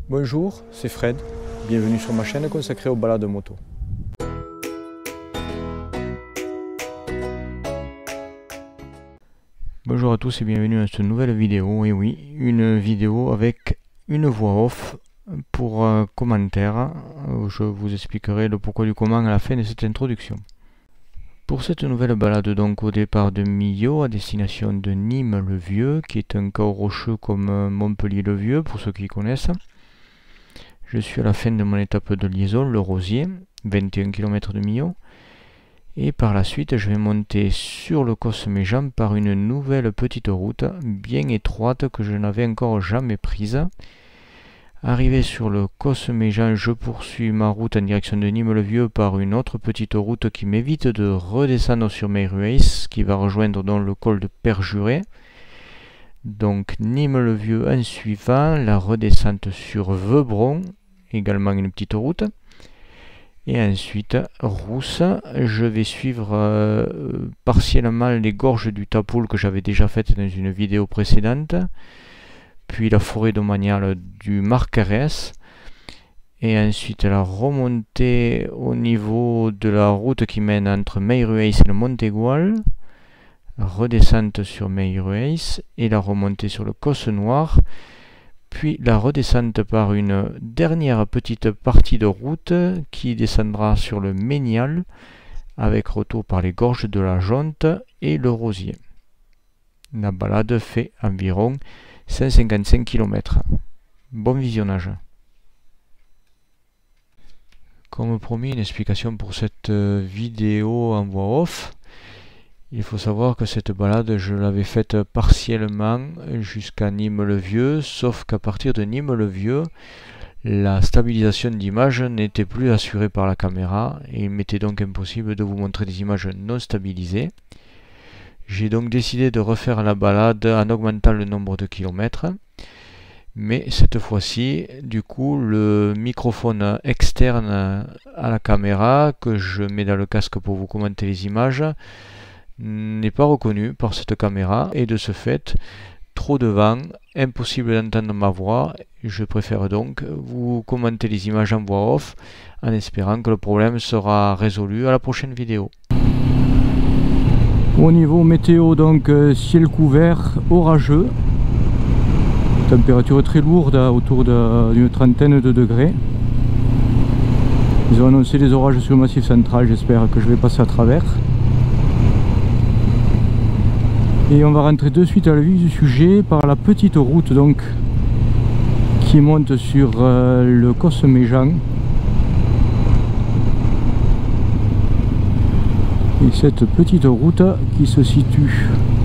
Bonjour, c'est Fred. Bienvenue sur ma chaîne consacrée aux balades moto. Bonjour à tous et bienvenue à cette nouvelle vidéo. Et oui, une vidéo avec une voix off pour commentaire. Je vous expliquerai le pourquoi du comment à la fin de cette introduction. Pour cette nouvelle balade donc au départ de Millau à destination de Nîmes-le-Vieux, qui est un col rocheux comme Montpellier-le-Vieux pour ceux qui connaissent. Je suis à la fin de mon étape de liaison, le Rosier, 21 km de Millau. Et par la suite, je vais monter sur le Cosméjean par une nouvelle petite route bien étroite que je n'avais encore jamais prise. Arrivé sur le Cosméjean, je poursuis ma route en direction de Nîmes-le-Vieux par une autre petite route qui m'évite de redescendre sur Meyrueis, qui va rejoindre donc le col de Perjuré. Donc Nîmes-le-Vieux en suivant, la redescente sur Veubron, également une petite route. Et ensuite, Rousse, je vais suivre partiellement les gorges du Tapoul que j'avais déjà faites dans une vidéo précédente. Puis la forêt domaniale du Marcarès. Et ensuite la remontée au niveau de la route qui mène entre Meyrueis et le Montégoal. Redescente sur Meyrueis et la remontée sur le Causse Noir. Puis la redescente par une dernière petite partie de route qui descendra sur le Ménial avec retour par les gorges de la Jonte et le Rosier. La balade fait environ 155 km. Bon visionnage. Comme promis, une explication pour cette vidéo en voix off. Il faut savoir que cette balade, je l'avais faite partiellement jusqu'à Nîmes-le-Vieux, sauf qu'à partir de Nîmes-le-Vieux, la stabilisation d'image n'était plus assurée par la caméra et il m'était donc impossible de vous montrer des images non stabilisées. J'ai donc décidé de refaire la balade en augmentant le nombre de kilomètres. Mais cette fois-ci, du coup, le microphone externe à la caméra que je mets dans le casque pour vous commenter les images n'est pas reconnu par cette caméra et de ce fait, trop de vent, impossible d'entendre ma voix. Je préfère donc vous commenter les images en voix off en espérant que le problème sera résolu à la prochaine vidéo. Au niveau météo, donc ciel couvert, orageux, température très lourde autour d'une trentaine de degrés. Ils ont annoncé des orages sur le massif central, j'espère que je vais passer à travers. Et on va rentrer de suite à la vif du sujet par la petite route donc qui monte sur le Cosméjean. Et cette petite route qui se situe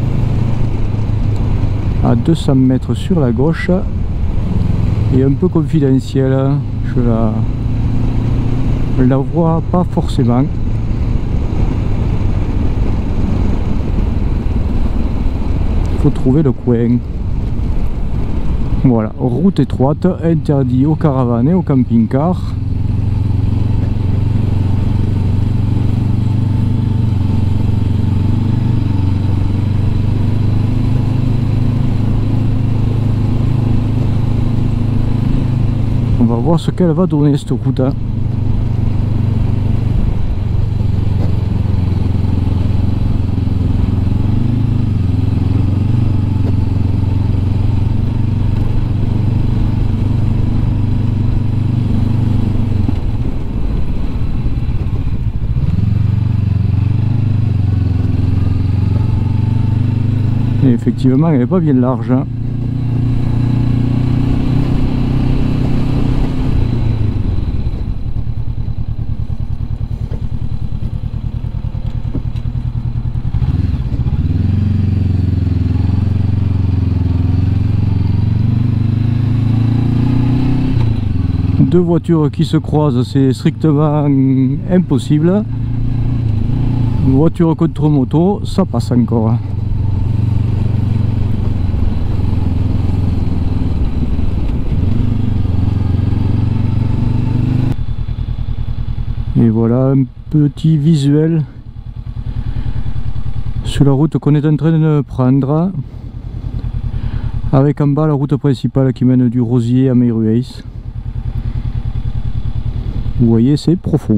à 200 mètres sur la gauche est un peu confidentielle, je la vois pas forcément. Il faut trouver le coin. Voilà, route étroite, interdit aux caravanes et aux camping-cars. On va voir ce qu'elle va donner cette route. Et effectivement, elle n'est pas bien large. Hein. Deux voitures qui se croisent, c'est strictement impossible. Voiture contre moto, ça passe encore. Et voilà un petit visuel sur la route qu'on est en train de prendre, avec en bas la route principale qui mène du Rosier à Meyrueis. Vous voyez, c'est profond.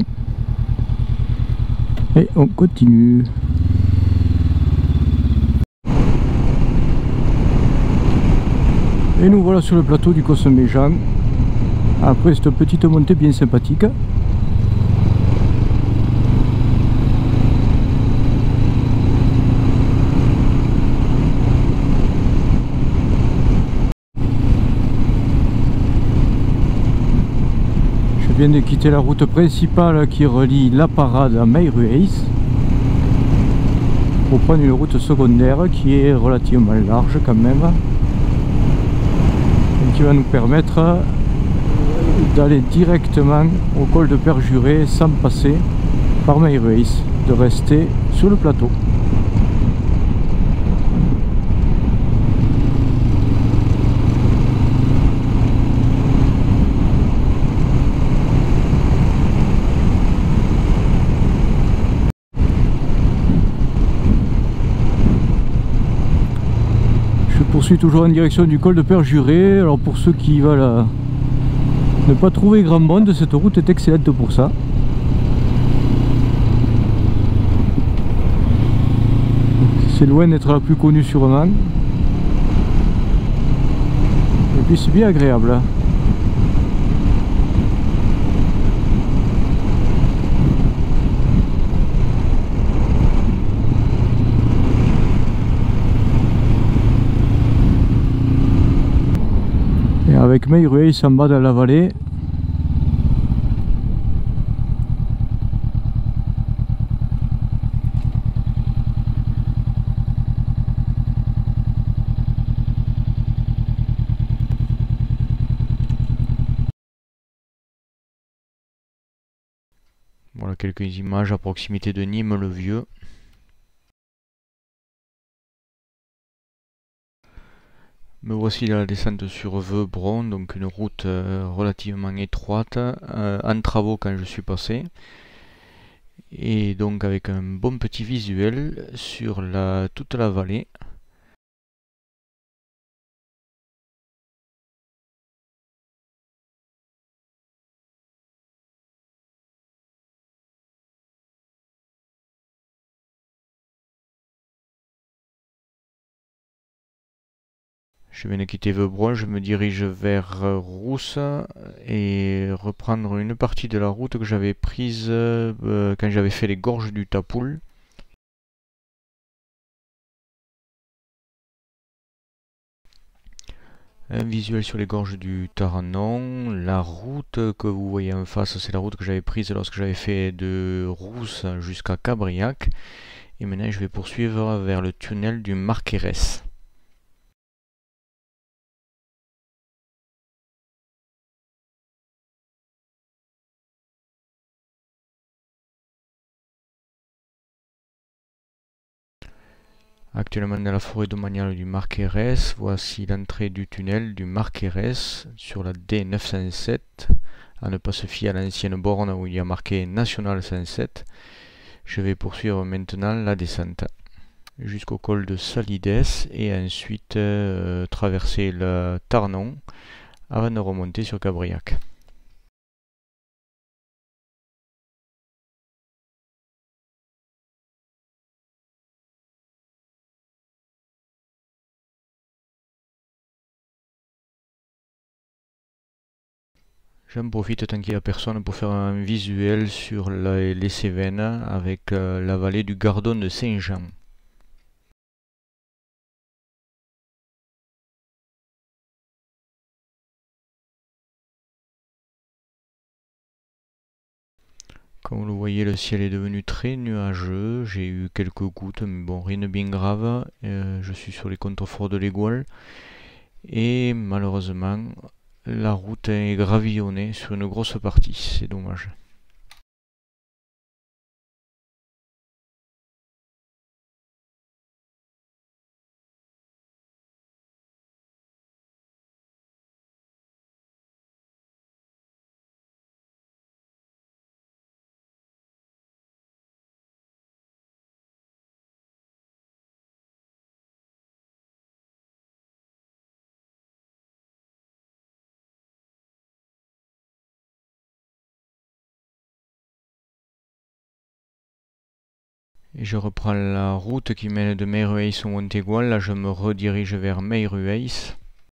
Et on continue. Et nous voilà sur le plateau du Cosméjean. Après cette petite montée bien sympathique. Je viens de quitter la route principale qui relie La Parade à Meyrueis pour prendre une route secondaire qui est relativement large quand même et qui va nous permettre d'aller directement au col de Perjuré sans passer par Meyrueis, de rester sur le plateau. Je poursuis toujours en direction du col de Perjuré. Alors pour ceux qui veulent ne pas trouver grand monde, cette route est excellente pour ça. C'est loin d'être la plus connue sûrement. Et puis c'est bien agréable. Et avec Meyrueis en bas dans la vallée. Voilà quelques images à proximité de Nîmes-le-Vieux. Me voici dans la descente sur Veubron, donc une route relativement étroite, en travaux quand je suis passé. Et donc avec un bon petit visuel sur toute la vallée. Je viens de quitter Veubron, je me dirige vers Rousse et reprendre une partie de la route que j'avais prise quand j'avais fait les gorges du Tapoul. Un visuel sur les gorges du Taranon. La route que vous voyez en face, c'est la route que j'avais prise lorsque j'avais fait de Rousse jusqu'à Cabriac. Et maintenant, je vais poursuivre vers le tunnel du Marquerès. Actuellement dans la forêt domaniale du Marquerès, voici l'entrée du tunnel du Marquerès sur la D907. À ne pas se fier à l'ancienne borne où il y a marqué National 107. Je vais poursuivre maintenant la descente jusqu'au col de Salides et ensuite traverser le Tarnon avant de remonter sur Cabriac. J'en profite tant qu'il n'y a personne pour faire un visuel sur les Cévennes avec la vallée du Gardon de Saint-Jean. Comme vous le voyez, le ciel est devenu très nuageux. J'ai eu quelques gouttes, mais bon, rien de bien grave. Je suis sur les contreforts de l'Égoile. Et malheureusement, la route est gravillonnée sur une grosse partie. C'est dommage. Et je reprends la route qui mène de Meyrueis au Montégoal. Là, je me redirige vers Meyrueis.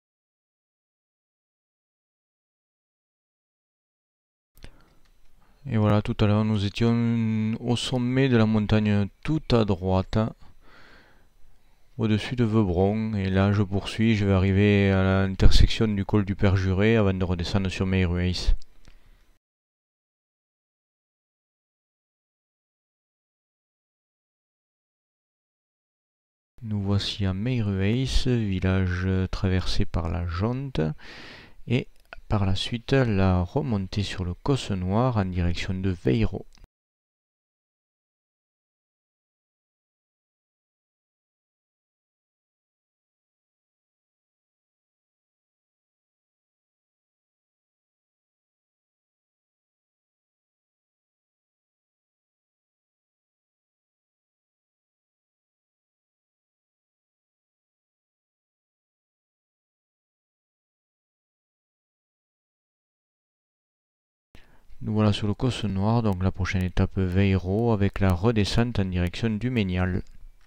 Et voilà, tout à l'heure, nous étions au sommet de la montagne tout à droite, au-dessus de Veubron. Et là, je poursuis, je vais arriver à l'intersection du col du Perjuré avant de redescendre sur Meyrueis. Nous voici à Meyrueis, village traversé par la Jonte, et par la suite la remontée sur le Causse Noir en direction de Veiro. Nous voilà sur le Causse Noir, donc la prochaine étape Veiro avec la redescente en direction du Ménial.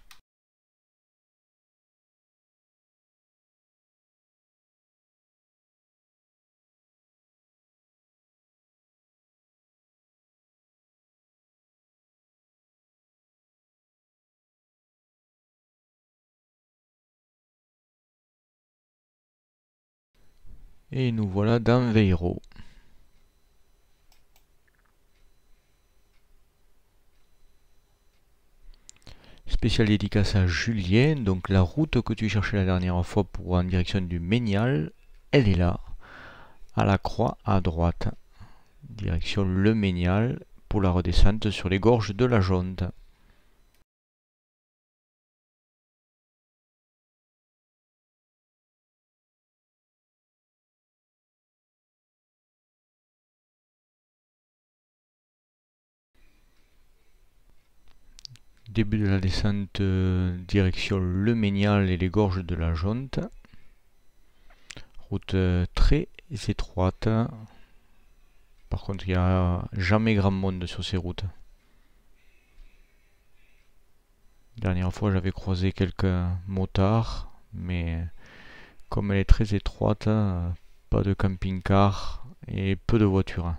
Et nous voilà dans Veiro. Spécial dédicace à Julien, donc la route que tu cherchais la dernière fois pour en direction du Ménial, elle est là, à la croix à droite, direction le Ménial pour la redescente sur les gorges de la Jonte. Début de la descente direction le Ménial et les gorges de la Jonte. Route très étroite. Par contre, il n'y a jamais grand monde sur ces routes. La dernière fois, j'avais croisé quelques motards, mais comme elle est très étroite, pas de camping-car et peu de voitures.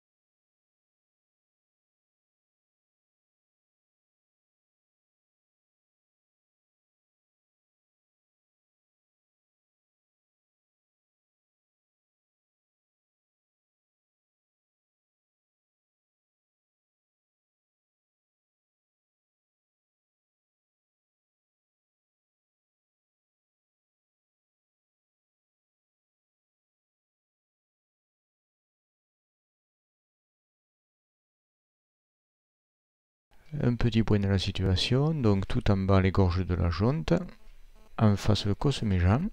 Un petit point de la situation, donc tout en bas les gorges de la Jonte, en face le Causse-Méjean.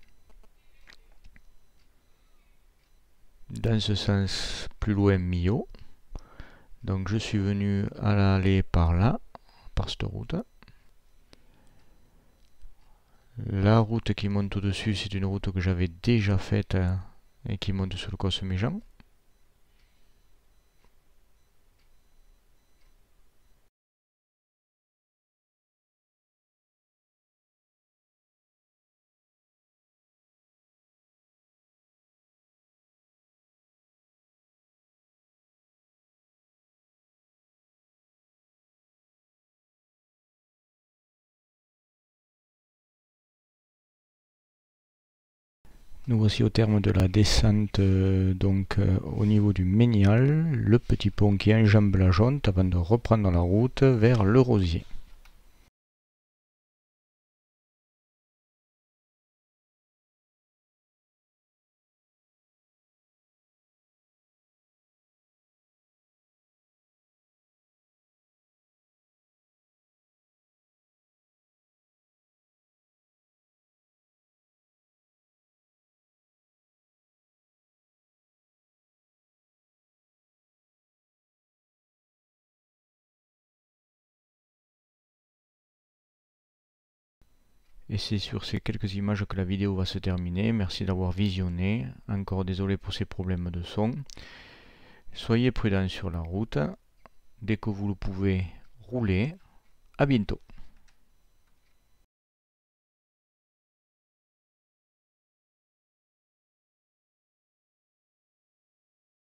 Dans ce sens, plus loin Millau. Donc je suis venu à l'aller par là, par cette route. La route qui monte au-dessus, c'est une route que j'avais déjà faite et qui monte sur le Causse-Méjean. Nous voici au terme de la descente au niveau du Ménial, le petit pont qui enjambe la Jonte avant de reprendre la route vers le Rosier. Et c'est sur ces quelques images que la vidéo va se terminer. Merci d'avoir visionné. Encore désolé pour ces problèmes de son. Soyez prudents sur la route. Dès que vous le pouvez, roulez. À bientôt.